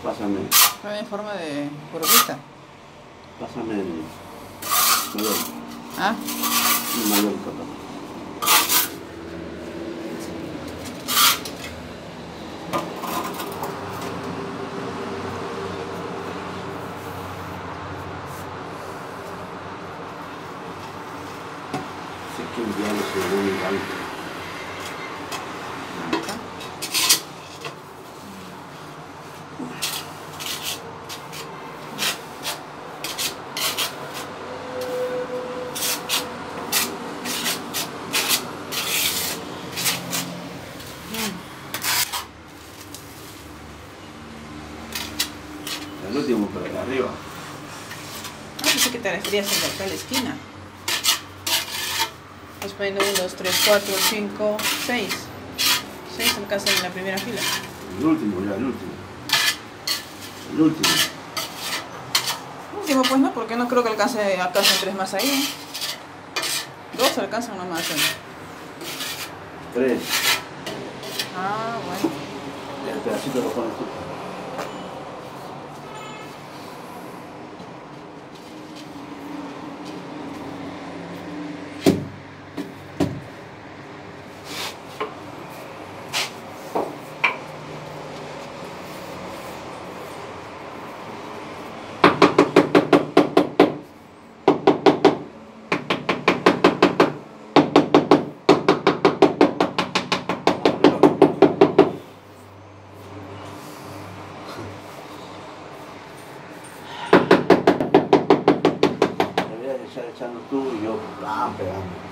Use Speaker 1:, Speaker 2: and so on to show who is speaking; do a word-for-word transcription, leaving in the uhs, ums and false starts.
Speaker 1: Pásame.
Speaker 2: Está en forma de curvita.
Speaker 1: Pásame el mayor.
Speaker 2: ¿Ah?
Speaker 1: El mayor cortado. Sé que enviarlo según el banco. El último, pero de arriba.
Speaker 2: Ah, pensé que te referías al de acá a la esquina. Estás poniendo uno, dos, tres, cuatro, cinco, seis. seis alcanzan en la primera fila.
Speaker 1: El último, ya, el último. El último.
Speaker 2: Último, pues no, porque no creo que alcance, alcancen tres más ahí. Dos alcanzan nomás ahí.
Speaker 1: Tres.
Speaker 2: Ah, bueno.
Speaker 1: El pedacito lo pones tú. Echando tú y yo, ah, pegando.